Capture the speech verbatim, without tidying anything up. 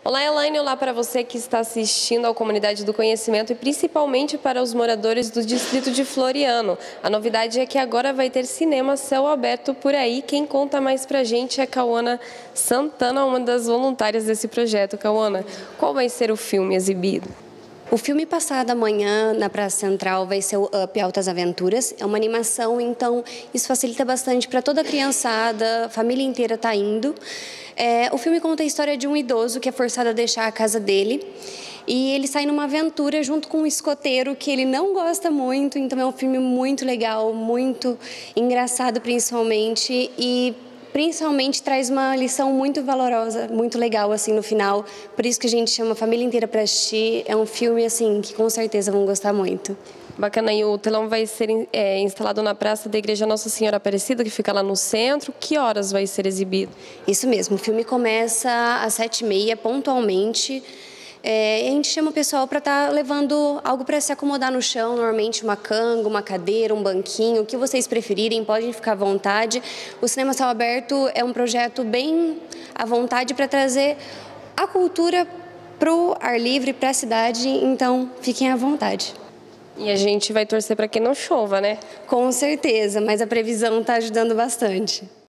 Olá, Elaine, olá para você que está assistindo ao Comunidade do Conhecimento e principalmente para os moradores do distrito de Floriano. A novidade é que agora vai ter cinema a céu aberto por aí. Quem conta mais pra gente é Cauana Santana, uma das voluntárias desse projeto. Cauana, qual vai ser o filme exibido? O filme passado amanhã na Praça Central vai ser o Up Altas Aventuras. É uma animação, então isso facilita bastante para toda a criançada, a família inteira está indo. É, o filme conta a história de um idoso que é forçado a deixar a casa dele e ele sai numa aventura junto com um escoteiro que ele não gosta muito. Então é um filme muito legal, muito engraçado principalmente e principalmente traz uma lição muito valorosa, muito legal assim no final. Por isso que a gente chama a família inteira para assistir. É um filme assim que com certeza vão gostar muito. Bacana, e o telão vai ser é, instalado na Praça da Igreja Nossa Senhora Aparecida, que fica lá no centro. Que horas vai ser exibido? Isso mesmo, o filme começa às sete e meia, pontualmente. É, a gente chama o pessoal para estar tá levando algo para se acomodar no chão, normalmente uma canga, uma cadeira, um banquinho, o que vocês preferirem, podem ficar à vontade. O Cinema Céu Aberto é um projeto bem à vontade para trazer a cultura para o ar livre, para a cidade, então fiquem à vontade. E a gente vai torcer para que não chova, né? Com certeza, mas a previsão está ajudando bastante.